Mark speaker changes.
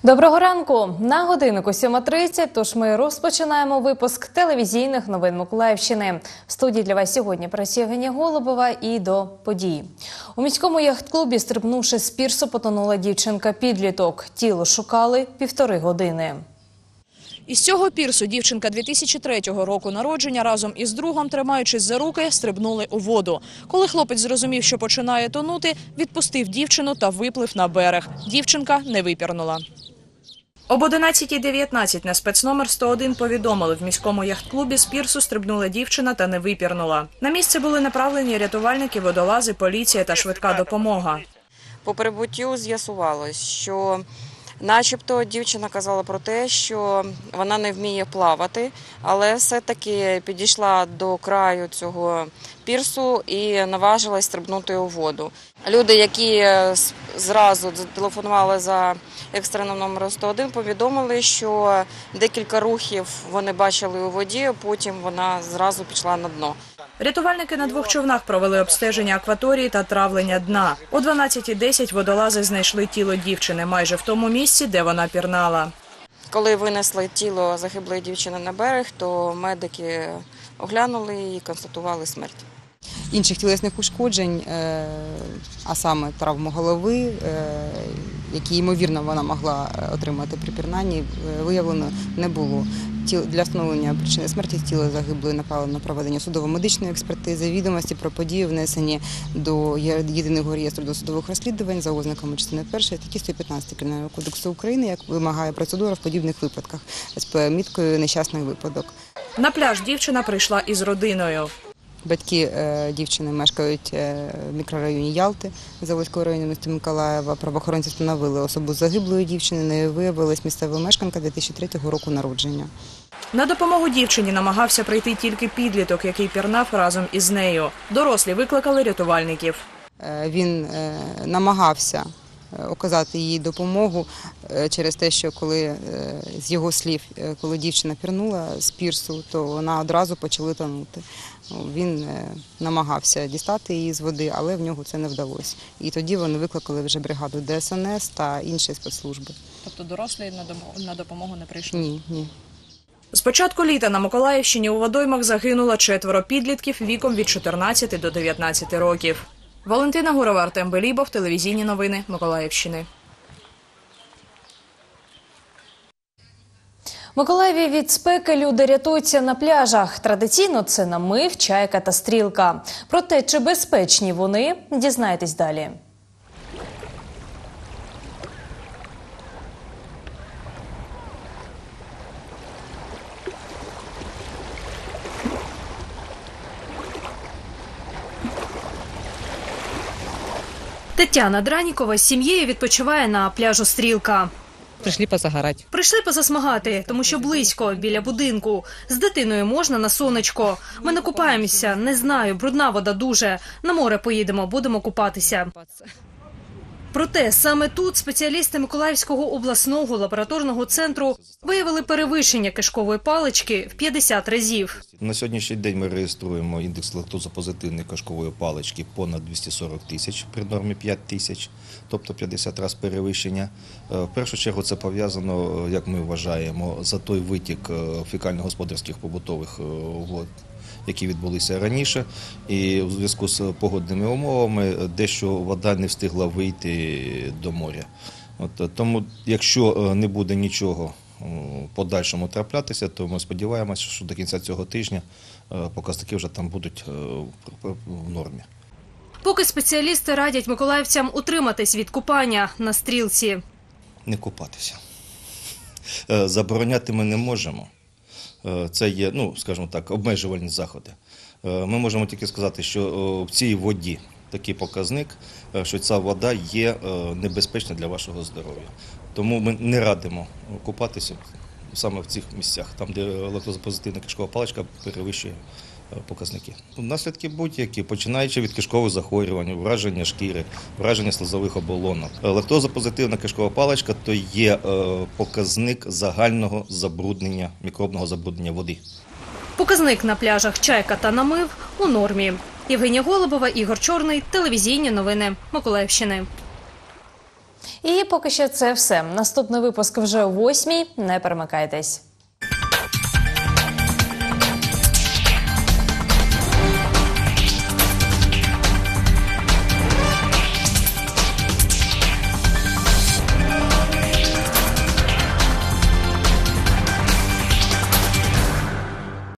Speaker 1: Доброго ранку! На годиннику 7:30, тож ми розпочинаємо випуск телевізійних новин Миколаївщини. В студії для вас сьогодні працює Євгенія Голубова і до подій. У міському яхт-клубі, стрибнувши з пірсу, потонула дівчинка-підліток. Тіло шукали 1,5 години. Із цього пірсу дівчинка 2003 року народження разом із другом, тримаючись за руки, стрибнули у воду. Коли хлопець зрозумів, що починає тонути, відпустив дівчину та виплив на берег. Дівчинка не випірнула. Об 11:19 на спецномер 101 повідомили, в міському яхт-клубі з пірсу стрибнула дівчина та не випірнула. На місце були направлені рятувальники, водолази, поліція та швидка допомога.
Speaker 2: По прибуттю з'ясувалось, що начебто дівчина казала про те, що вона не вміє плавати, але все-таки підійшла до краю цього пірсу і наважилась стрибнути у воду. Люди, які зразу зателефонували за екстреним номером 101, повідомили, що декілька рухів вони бачили у воді, потім вона зразу пішла на дно.
Speaker 1: Рятувальники на 2 човнах провели обстеження акваторії та травлення дна. О 12:10 водолази знайшли тіло дівчини майже в тому місці, де вона пірнала.
Speaker 2: Коли винесли тіло загиблої дівчини на берег, то медики оглянули і констатували смерть.
Speaker 3: Інших тілесних ушкоджень, а саме травму голови, які, ймовірно, вона могла отримати при пірнанні, виявлено не було. Для встановлення причини смерті тіла загиблої направлено на проведення судово-медичної експертизи, відомості про події внесені до єдиного реєстру досудових розслідувань за ознаками частини 1 статті 115 Кримінального кодексу України, як вимагає процедура в подібних випадках, з поміткою «нещасний випадок».
Speaker 1: На пляж дівчина прийшла із родиною.
Speaker 3: Батьки дівчини мешкають в мікрорайоні Ялти, Заводського району міста Миколаєва. Правоохоронці встановили особу загиблої дівчини, нею виявилась місцева мешканка 2003 року народження.
Speaker 1: На допомогу дівчині намагався прийти тільки підліток, який пірнав разом із нею. Дорослі викликали рятувальників.
Speaker 3: Він намагався оказати їй допомогу через те, що коли, з його слів, коли дівчина пірнула з пірсу, то вона одразу почала тонути. Він намагався дістати її з води, але в нього це не вдалося. І тоді вони викликали вже бригаду ДСНС та інші спецслужби.
Speaker 1: Тобто дорослі на допомогу не прийшли?
Speaker 3: Ні.
Speaker 1: З початку літа на Миколаївщині у водоймах загинуло 4 підлітків віком від 14 до 19 років. Валентина Гурова, Артем Белібов, телевізійні новини Миколаївщини. В Миколаєві від спеки люди рятуються на пляжах. Традиційно це намив, чайка та стрілка. Про те, чи безпечні вони, дізнаєтесь далі. Тетяна Дранікова з сім'єю відпочиває на пляжу «Стрілка».
Speaker 4: Прийшли позагорати.
Speaker 1: Прийшли позасмагати, тому що близько, біля будинку. З дитиною можна на сонечко. Ми не купаємося, не знаю, брудна вода дуже. На море поїдемо, будемо купатися. Проте саме тут спеціалісти Миколаївського обласного лабораторного центру виявили перевищення кишкової палички в 50 разів.
Speaker 5: На сьогоднішній день ми реєструємо індекс лактозопозитивної кишкової палички понад 240 тисяч при нормі 5 тисяч, тобто 50 разів перевищення. В першу чергу це пов'язано, як ми вважаємо, за той витік фекально-господарських побутових вод, які відбулися раніше, і у зв'язку з погодними умовами дещо вода не встигла вийти до моря. Тому, якщо не буде нічого в подальшому траплятися, то ми сподіваємося, що до кінця цього тижня показники вже там будуть в нормі.
Speaker 1: Поки спеціалісти радять миколаївцям утриматись від купання на стрілці.
Speaker 5: Не купатися. Забороняти ми не можемо. Це є, скажімо так, обмежувальні заходи. Ми можемо тільки сказати, що в цій воді такий показник, що ця вода є небезпечна для вашого здоров'я. Тому ми не радимо купатися саме в цих місцях, там, де лактозопозитивна кишкова паличка перевищує показники. Наслідки будь-які, починаючи від кишкових захворювань, враження шкіри, враження слизових оболонок. Лактозопозитивна кишкова паличка – то є показник загального забруднення, мікробного забруднення води.
Speaker 1: Показник на пляжах «Чайка» та «Намив» у нормі. Євгенія Голубова, Ігор Чорний, телевізійні новини Миколаївщини. І поки що це все. Наступний випуск вже о 8:00. Не перемикайтесь.